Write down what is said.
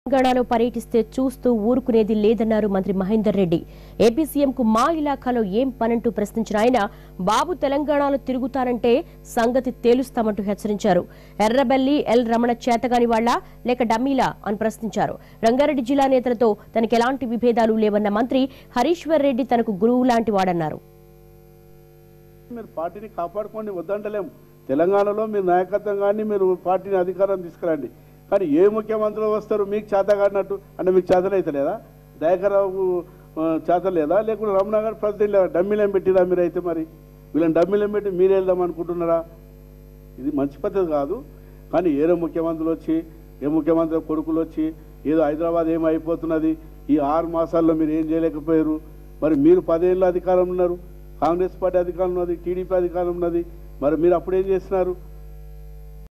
తెలంగాణలో పర్యటిస్తే చూస్తూ ఊరుకునేది లేదన్నారు మంత్రి మహేందర్ రెడ్డి. ఏపీ సీఎంకు మా ఇలాఖాలో ఏం పనంటూ ప్రశ్నించిన ఆయన బాబు తెలంగాణలో తిరుగుతారంటే సంగతి తేలుస్తామంటూ హెచ్చరించారు. ఎర్రబెల్లి ఎల్ రమణ చేతగాని వాళ్లా లేక డమ్మీలా అని ప్రశ్నించారు. రంగారెడ్డి జిల్లా నేతలతో తనకు ఎలాంటి విభేదాలు లేవన్న మంత్రి హరీశ్వర్ రెడ్డి తనకు గురువు లాంటి వాడన్నారు. పార్టీని కాపాడుకోండి వద్దంటలేం. తెలంగాణలో మీరు నాయకత్వం కానీ మీరు పార్టీని అధికారం తీసుకురండి. కానీ ఏ ముఖ్యమంత్రులు వస్తారు మీకు చేతగాడినట్టు అంటే మీకు చేతనైతే లేదా? దయాకర్రావు చేత లేదా? లేకుంటే రమణ గారు ప్రెసిడెంట్ లేదా? డమ్మీలేం పెట్టిరా మీరైతే? మరి వీళ్ళని డమ్మీలేం పెట్టి మీరు వెళ్దాం అనుకుంటున్నారా? ఇది మంచి పద్ధతి కాదు. కానీ ఏదో ముఖ్యమంత్రులు వచ్చి ఏ ముఖ్యమంత్రి కొడుకులు వచ్చి ఏదో హైదరాబాద్ ఏమైపోతున్నది ఈ 6 మాసాల్లో మీరు ఏం చేయలేకపోయారు. మరి మీరు 10 ఏళ్ళు అధికారం ఉన్నారు, కాంగ్రెస్ పార్టీ అధికారం ఉన్నది, టీడీపీ అధికారం ఉన్నది, మరి మీరు అప్పుడు ఏం చేస్తున్నారు?